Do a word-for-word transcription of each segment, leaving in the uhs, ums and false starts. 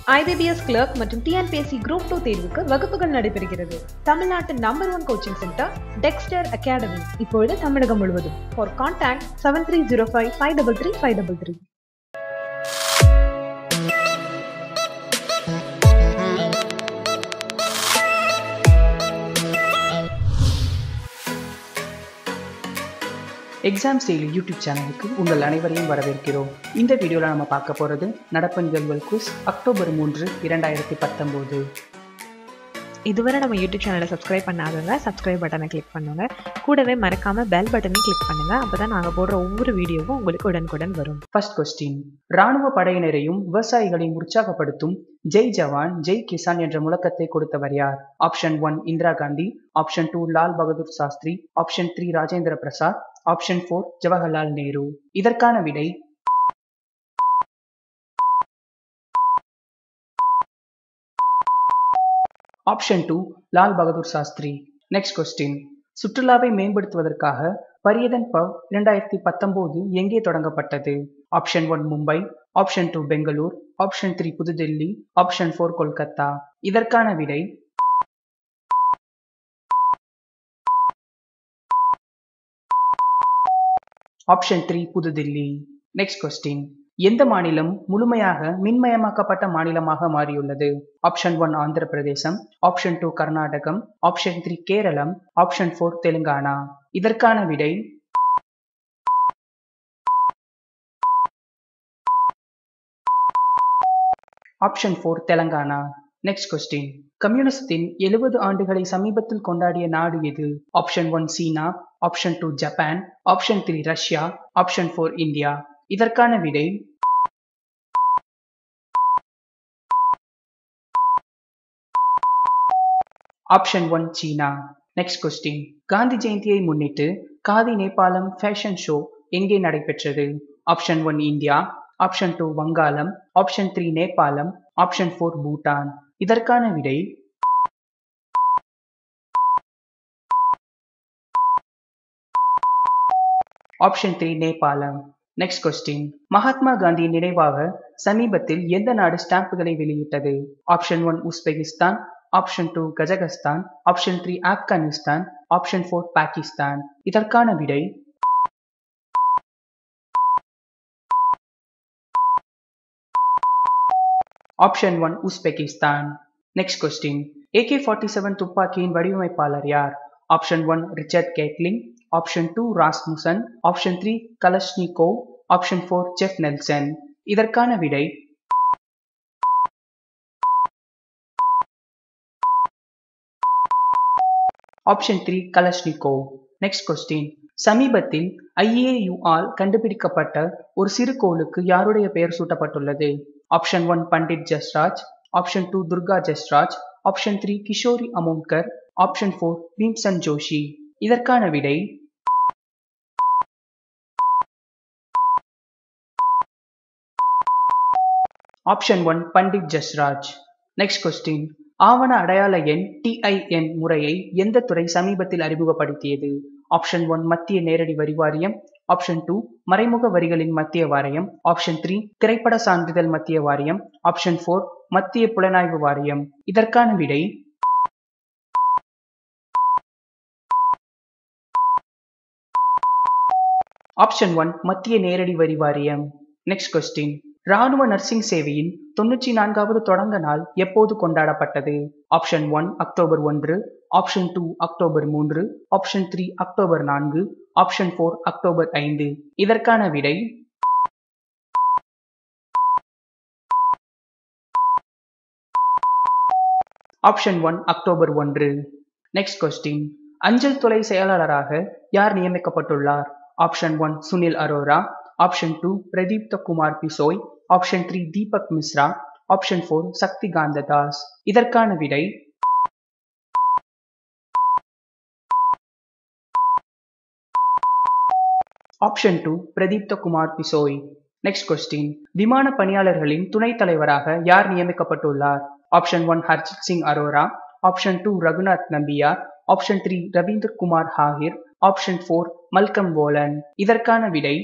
I B B S கிளர்க் மற்றும் T N P S C group two தேர்வுக்கு வகுப்புகள் நடைபெறுகிறது. தமிழ்நாட்டின் number one coaching centre Dexter academy இப்பொழுது தமிழகம் முழுவதும். For contact seven three zero five five three three five three three. Exams daily YouTube சேனலுக்கு உங்கள் அனைவரையும் வரவேற்கிறோம். இந்த வீடியோவில் நம்ம பார்க்க போகிறது நடப்பு நிகழ்வுகள் குவிஸ் அக்டோபர் மூன்று இரண்டாயிரத்தி பத்தொம்போது. இதுவரை நம்ம யூடியூப் சேனலை சப்ஸ்கிரைப் பண்ணாதவங்க சப்ஸ்கிரைப் பட்டனை கிளிக் பண்ணுங்க. கூடவே மறக்காம பெல் பட்டனையும் கிளிக் பண்ணுங்க. அப்பதான் நாங்கள் போடுற ஒவ்வொரு வீடியோவும் உங்களுக்கு உடனுக்குடன் வரும். ஃபர்ஸ்ட் கொஸ்டின், ராணுவ படையினரையும் விவசாயிகளையும் உற்சாகப்படுத்தும் ஜெய் ஜவான் ஜெய் கிசான் என்ற முழக்கத்தை கொடுத்தவர் யார்? Option one Indira Gandhi, option two Lal Bahadur Shastri, option three Rajendra Prasad, option four Jawaharlal Nehru. இதற்கான விடை option two Lal Bahadur Shastri. Next question, சுற்றுலாவை மேம்படுத்துவதற்காக பரியதன் பவ் இரண்டாயிரத்தி பத்தொன்பது எங்கே தொடங்கப்பட்டது? Option one Mumbai, option two Bangalore, option three New Delhi, option four Kolkata. இதற்கான விடை option three New Delhi. Next question, எந்த மாநிலம் முழுமையாக மின்மயமாக்கப்பட்ட மாநிலமாக மாறியுள்ளது? Option one Andhra Pradesh, option two Karnataka, option three Kerala, option four Telangana. இதற்கான விடை option four Telangana. Next question, கம்யூனிசத்தின் எழுபது ஆண்டுகளை சமீபத்தில் கொண்டாடிய நாடு எது? ஆப்ஷன் ஒன் சீனா, option two Japan, option three Russia, option four India. இதற்கான விடை ஆப்ஷன் ஒன் சீனா. நெக்ஸ்ட் கொஸ்டின், காந்தி ஜெயந்தியை முன்னிட்டு காதி நேபாளம் ஃபேஷன் ஷோ எங்கே நடைபெற்றது? Option one India, option two Vangalam, option three Nepal, option four Bhutan. இதற்கான விடை option three Nepalam. Next question, Mahatma காந்தியின் நினைவாக சமீபத்தில் எந்த நாடு ஸ்டாம்புகளை வெளியிட்டது? Option one Uzbekistan, option two Kazakhstan, option three Afghanistan, option four Pakistan. இதற்கான விடை option one Uzbekistan. Next question, A K forty seven துப்பாக்கியின் வடிவமைப்பாளர் யார்? Option one Richard Gatling, option two Rasmussen, option three Kalashnikov, option four Jeff Nelson. இதற்கான விடை option three Kalashnikov. Next question, சமீபத்தில் I A U all கண்டுபிடிக்கப்பட்ட ஒரு சிறுகோளுக்கு யாருடைய பெயர் சூட்டப்பட்டுள்ளது? Option one Pandit Jasraj, option two Durga Jasraj, option three Kishori Amonkar, option four Bhimsen Joshi. இதற்கான விடை option one Pandit Jasraj. Next question, ஆவண அடையாள எண் டி ஐ என் முறையை எந்த துறை சமீபத்தில் அறிமுகப்படுத்தியது? ஆப்ஷன் ஒன் மத்திய நேரடி வரி வாரியம், ஆப்ஷன் டூ மறைமுக வரிகளின் மத்திய வாரியம், ஆப்ஷன் த்ரீ திரைப்பட சான்றிதழ் மத்திய வாரியம், ஆப்ஷன் ஃபோர் மத்திய புலனாய்வு வாரியம். இதற்கான விடை ஆப்ஷன் ஒன் மத்திய நேரடி வரி வாரியம். நெக்ஸ்ட் கொஸ்டின், ராணுவ நர்சிங் சேவையின் தொன்னூற்றி நான்காவது தொடங்க நாள் எப்போது கொண்டாடப்பட்டது? ஆப்ஷன் ஒன் அக்டோபர் ஒன்று, ஆப்ஷன் டூ அக்டோபர் மூன்று, ஆப்ஷன் த்ரீ அக்டோபர் நான்கு, ஆப்ஷன் ஃபோர் அக்டோபர் ஐந்து. இதற்கான விடை ஆப்ஷன் ஒன் அக்டோபர் ஒன்று. நெக்ஸ்ட் கொஸ்டின், அஞ்சல் துறை செயலாளராக யார் நியமிக்கப்பட்டுள்ளார்? Option one Sunil Arora, option two Pradeepta Kumar Bisoi, option three Deepak Mishra, option four Shakti Kanta Das. இதற்கான விடை option two Pradeepta Kumar Bisoi. Next question, விமான பணியாளர்களின் துணைத் தலைவராக யார் நியமிக்கப்பட்டுள்ளார்? Option one Harjit Singh Arora, option two Raghunath Nambiar, option three Ravindra Kumar Hagir, option four Malcolm Bolan. இதற்கான விடை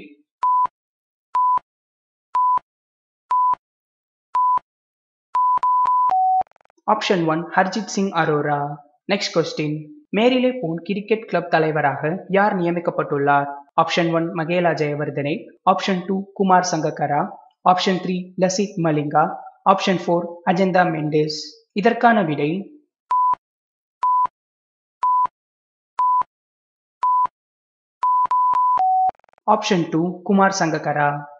option one Harjit Singh Arora. Next question, Marylebone cricket club தலைவராக யார் நியமிக்கப்பட்டுள்ளார்? Option one Mahela Jayawardene, option two Kumar Sangakkara, option three Lasith Malinga, option four Ajantha Mendis. இதற்கான விடை ஆப்ஷன் டூ குமார் சங்கக்கரா.